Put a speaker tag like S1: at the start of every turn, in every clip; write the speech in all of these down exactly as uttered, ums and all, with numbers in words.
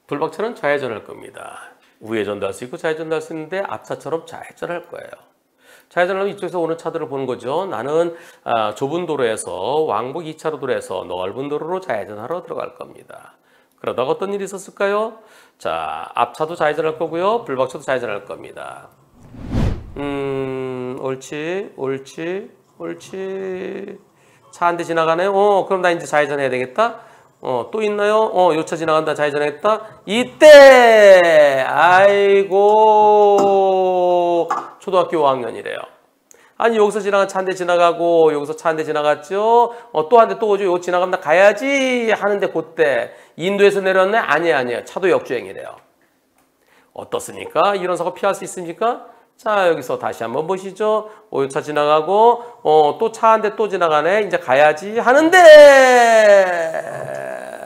S1: 불박차는 좌회전할 겁니다. 우회전도 할 수 있고 좌회전도 할 수 있는데 앞차처럼 좌회전할 거예요. 좌회전하면 이쪽에서 오는 차들을 보는 거죠. 나는 아, 좁은 도로에서 왕복 이 차로 도로에서 넓은 도로로 좌회전하러 들어갈 겁니다. 그러다가 어떤 일이 있었을까요? 자, 앞차도 좌회전할 거고요. 불박차도 좌회전할 겁니다. 음, 옳지, 옳지, 옳지. 차 한 대 지나가네요. 어, 그럼 나 이제 좌회전해야 되겠다. 어, 또 있나요? 어, 요 차 지나간다. 좌회전했다. 이때! 아이고, 초등학교 오 학년이래요. 아니, 여기서 지나간 차 한 대 지나가고, 여기서 차 한 대 지나갔죠? 어, 또 한 대 또 오죠? 요 지나간다. 가야지! 하는데, 그때, 인도에서 내렸네? 아니에요, 아니에요. 차도 역주행이래요. 어떻습니까? 이런 사고 피할 수 있습니까? 자, 여기서 다시 한번 보시죠. 오 요 차 지나가고, 어, 또 차 한 대 또 지나가네. 이제 가야지. 하는데!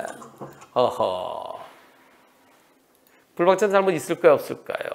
S1: 어허. 불박차는 잘못 있을까요? 없을까요?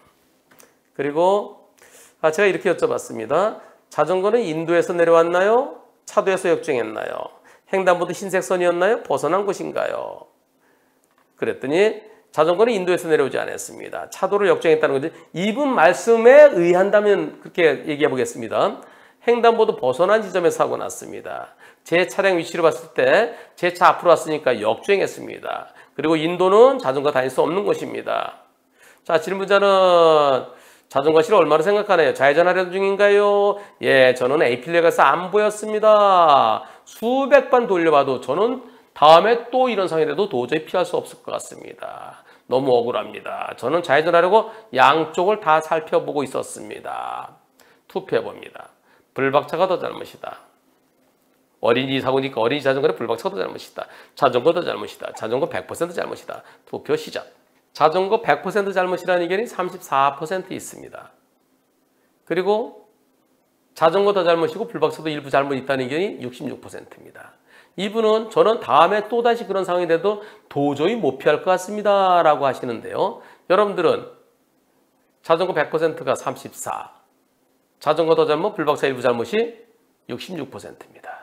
S1: 그리고 아, 제가 이렇게 여쭤봤습니다. 자전거는 인도에서 내려왔나요? 차도에서 역주행했나요? 횡단보도 흰색 선이었나요? 벗어난 곳인가요? 그랬더니 자전거는 인도에서 내려오지 않았습니다. 차도를 역주행했다는 거지. 이분 말씀에 의한다면 그렇게 얘기해 보겠습니다. 횡단보도 벗어난 지점에서 사고 났습니다. 제 차량 위치를 봤을 때 제 차 앞으로 왔으니까 역주행했습니다. 그리고 인도는 자전거 다닐 수 없는 곳입니다. 자, 질문자는 자전거 씨를 얼마나 생각하나요? 좌회전하려는 중인가요? 예, 저는 에이필레가서 안 보였습니다. 수백 번 돌려봐도 저는 다음에 또 이런 상황이 돼도 도저히 피할 수 없을 것 같습니다. 너무 억울합니다. 저는 좌회전하려고 양쪽을 다 살펴보고 있었습니다. 투표해봅니다. 불박차가 더 잘못이다. 어린이 사고니까 어린이 자전거는 불박차가 더 잘못이다. 자전거 더 잘못이다. 자전거 백 퍼센트 잘못이다. 투표 시작. 자전거 백 퍼센트 잘못이라는 의견이 삼십사 퍼센트 있습니다. 그리고 자전거 더 잘못이고 불박차도 일부 잘못 있다는 의견이 육십육 퍼센트입니다. 이분은 저는 다음에 또다시 그런 상황이 돼도 도저히 못 피할 것 같습니다. 라고 하시는데요. 여러분들은 자전거 백 퍼센트가 삼십사, 자전거 더 잘못, 불박차 일부 잘못이 육십육 퍼센트입니다.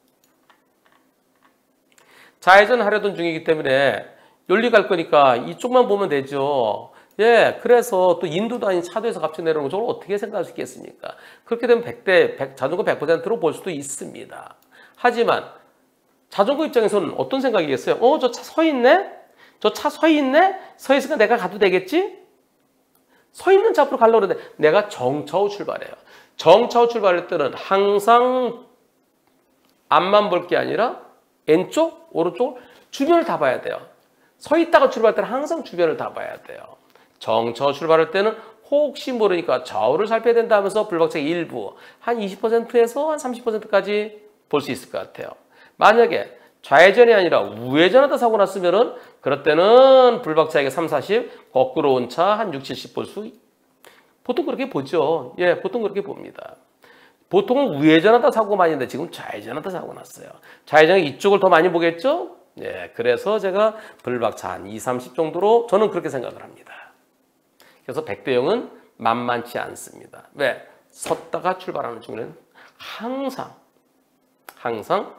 S1: 좌회전 하려던 중이기 때문에 열리 갈 거니까 이쪽만 보면 되죠. 예, 그래서 또 인도도 아닌 차도에서 갑자기 내려오는 걸 어떻게 생각할 수 있겠습니까? 그렇게 되면 백 대 백, 자전거 백 퍼센트로 볼 수도 있습니다. 하지만 자전거 입장에서는 어떤 생각이겠어요? 어, 저 차 서 있네? 저 차 서 있네? 서 있으니까 내가 가도 되겠지? 서 있는 차 앞으로 가려고 그러는데 내가 정차후 출발해요. 정차후 출발할 때는 항상 앞만 볼 게 아니라 왼쪽, 오른쪽, 주변을 다 봐야 돼요. 서 있다가 출발할 때는 항상 주변을 다 봐야 돼요. 정차후 출발할 때는 혹시 모르니까 좌우를 살펴야 된다 하면서 불박차 일부 한 이십 퍼센트에서 한 삼십 퍼센트까지 볼 수 있을 것 같아요. 만약에 좌회전이 아니라 우회전하다 사고 났으면은 그럴 때는 불박차에게 삼, 사십, 거꾸로 온 차 한 육, 칠십 볼 수 보통 그렇게 보죠. 예, 보통 그렇게 봅니다. 보통은 우회전하다 사고가 많이 있는데 지금 좌회전하다 사고 났어요. 좌회전이 이쪽을 더 많이 보겠죠? 예, 그래서 제가 불박차 한 이, 삼십 정도로 저는 그렇게 생각을 합니다. 그래서 백 대 영은 만만치 않습니다. 왜? 섰다가 출발하는 중에는 항상 항상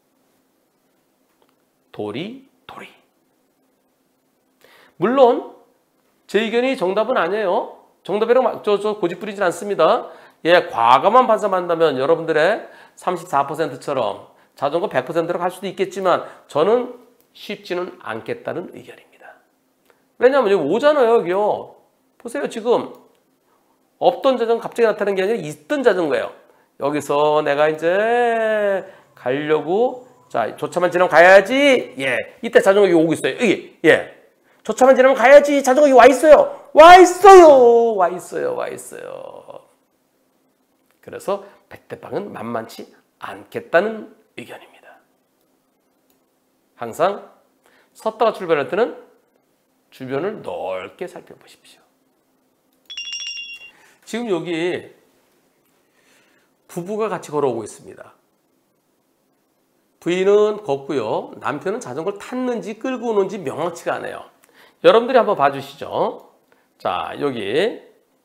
S1: 도리 도리. 물론 제 의견이 정답은 아니에요. 정답이라고 저, 저 고집 부리진 않습니다. 예, 과감한 판단한다면 여러분들의 삼십사 퍼센트처럼 자전거 백 퍼센트로 갈 수도 있겠지만 저는 쉽지는 않겠다는 의견입니다. 왜냐하면 여기 오잖아요. 여기요. 보세요. 지금 없던 자전거 갑자기 나타나는 게 아니라 있던 자전거예요. 여기서 내가 이제 가려고 자, 저 차만 지나면 가야지. 예, 이때 자전거 여기 오고 있어요. 여기. 예. 저 차만 지나면 가야지. 자전거 여기 와 있어요. 와 있어요. 와 있어요. 와 있어요. 그래서 백 대 빵은 만만치 않겠다는 의견입니다. 항상 섰다가 출발할 때는 주변을 넓게 살펴보십시오. 지금 여기 부부가 같이 걸어오고 있습니다. 부인은 걷고요. 남편은 자전거를 탔는지 끌고 오는지 명확치가 않아요. 여러분들이 한번 봐주시죠. 자, 여기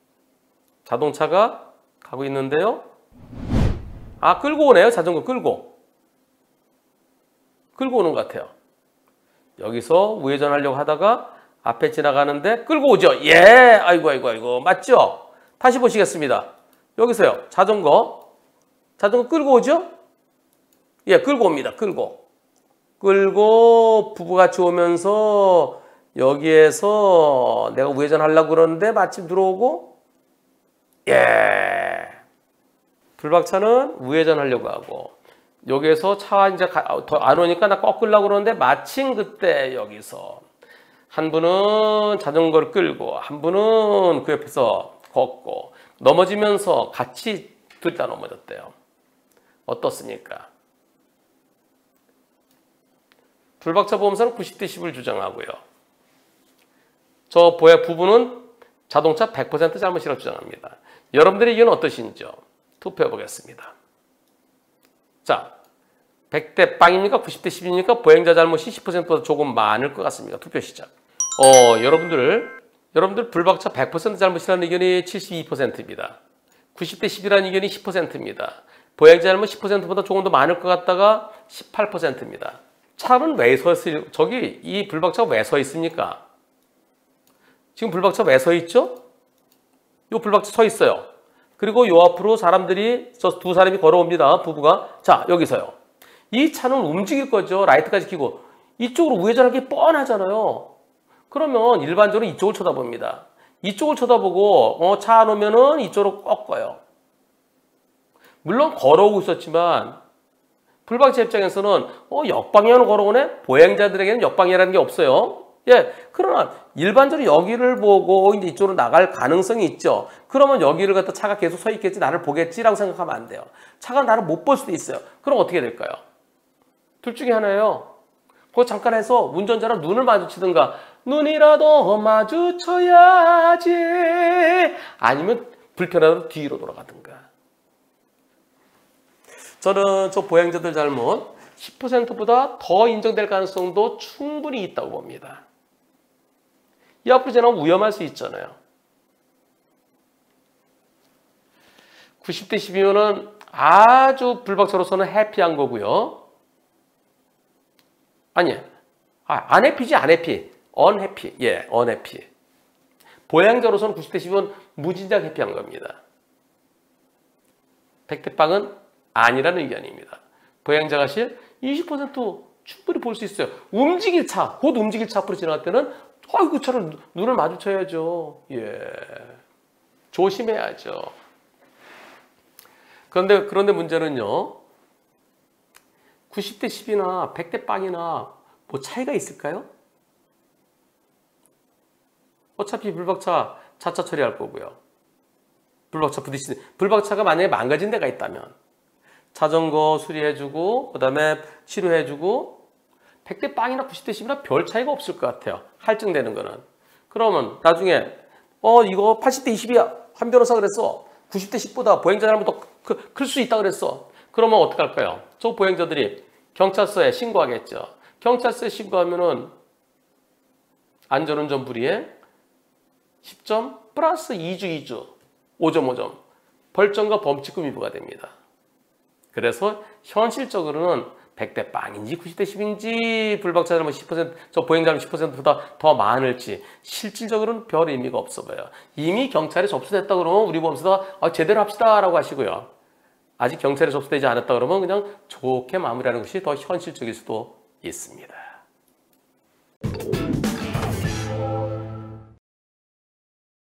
S1: 자동차가 가고 있는데요. 아, 끌고 오네요. 자전거 끌고. 끌고 오는 것 같아요. 여기서 우회전하려고 하다가 앞에 지나가는데 끌고 오죠. 예, 아이고 아이고 아이고 맞죠? 다시 보시겠습니다. 여기서요. 자전거. 자전거 끌고 오죠? 예, 끌고 옵니다. 끌고. 끌고 부부같이 오면서 여기에서 내가 우회전 하려고 그러는데 마침 들어오고 예. 불박차는 우회전 하려고 하고 여기에서 차 이제 더 안 오니까 나 꺾으려고 그러는데 마침 그때 여기서 한 분은 자전거를 끌고 한 분은 그 옆에서 걷고 넘어지면서 같이 둘 다 넘어졌대요. 어떻습니까? 불박차 보험사는 구십 대 십을 주장하고요. 저 보혜 부부는 자동차 백 퍼센트 잘못이라고 주장합니다. 여러분들의 의견은 어떠신지요? 투표해 보겠습니다. 자, 백 대 빵입니까? 구십 대 십입니까? 보행자 잘못이 십 퍼센트보다 조금 많을 것 같습니다. 투표 시작. 어, 여러분들, 여러분들 불박차 백 퍼센트 잘못이라는 의견이 칠십이 퍼센트입니다. 구십 대 십이라는 의견이 십 퍼센트입니다. 보행자 잘못 십 퍼센트보다 조금 더 많을 것 같다가 십팔 퍼센트입니다. 차는 왜 서 있어요? 저기 이 불박차가 왜 서 있습니까? 지금 불박차 왜 서 있죠? 이 불박차 서 있어요. 그리고 요 앞으로 사람들이 저 두 사람이 걸어옵니다. 부부가. 자, 여기서요. 이 차는 움직일 거죠. 라이트까지 켜고. 이쪽으로 우회전하기 뻔하잖아요. 그러면 일반적으로 이쪽을 쳐다봅니다. 이쪽을 쳐다보고 어, 차 안 오면은 이쪽으로 꺾어요. 물론 걸어오고 있었지만 불박차 입장에서는 어, 역방향으로 걸어오네? 보행자들에게는 역방향이라는 게 없어요. 예, 그러나 일반적으로 여기를 보고 이제 이쪽으로 나갈 가능성이 있죠. 그러면 여기를 갖다 차가 계속 서 있겠지, 나를 보겠지라고 생각하면 안 돼요. 차가 나를 못 볼 수도 있어요. 그럼 어떻게 될까요? 둘 중에 하나예요. 그거 잠깐 해서 운전자랑 눈을 마주치든가 눈이라도 마주쳐야지 아니면 불편하다고 뒤로 돌아가든가. 저는 저 보행자들 잘못 십 퍼센트보다 더 인정될 가능성도 충분히 있다고 봅니다. 이 앞으로 지나면 위험할 수 있잖아요. 구십 대 십이면은 아주 불박차로서는 해피한 거고요. 아니, 아, 안 해피지, 안 해피. 언해피. 예, 언해피. 보행자로서는 구십 대 십이면 무진장 해피한 겁니다. 백 대 빵은 아니라는 의견입니다. 보행자가 실 이십 퍼센트 충분히 볼 수 있어요. 움직일 차, 곧 움직일 차 앞으로 지나갈 때는 아이고, 그 차를 눈을 마주쳐야죠. 예. 조심해야죠. 그런데, 그런데 문제는요. 구십 대 십이나 백 대 빵이나 뭐 차이가 있을까요? 어차피 불박차 자차 처리할 거고요. 불박차 부딪히는, 불박차가 만약에 망가진 데가 있다면 자전거 수리해주고, 그 다음에 치료해주고, 백 대 빵이나 구십 대 십이나 별 차이가 없을 것 같아요. 할증되는 거는. 그러면 나중에, 어, 이거 팔십 대 이십이야. 한 변호사 그랬어. 구십 대 십보다 보행자 잘못 더 클 수 있다 그랬어. 그러면 어떡할까요? 저 보행자들이 경찰서에 신고하겠죠. 경찰서에 신고하면은 안전운전 불이행 십 점 플러스 이 주 이 주 오 점 오 점 벌점과 범칙금 위부가 됩니다. 그래서 현실적으로는 백 대 빵인지 구십 대 십인지 불박차 잘못 십 퍼센트, 저 보행자 잘못 십 퍼센트보다 더 많을지 실질적으로는 별 의미가 없어 보여요. 이미 경찰에 접수됐다 그러면 우리 보험사가 아, 제대로 합시다 라고 하시고요. 아직 경찰에 접수되지 않았다 그러면 그냥 좋게 마무리하는 것이 더 현실적일 수도 있습니다.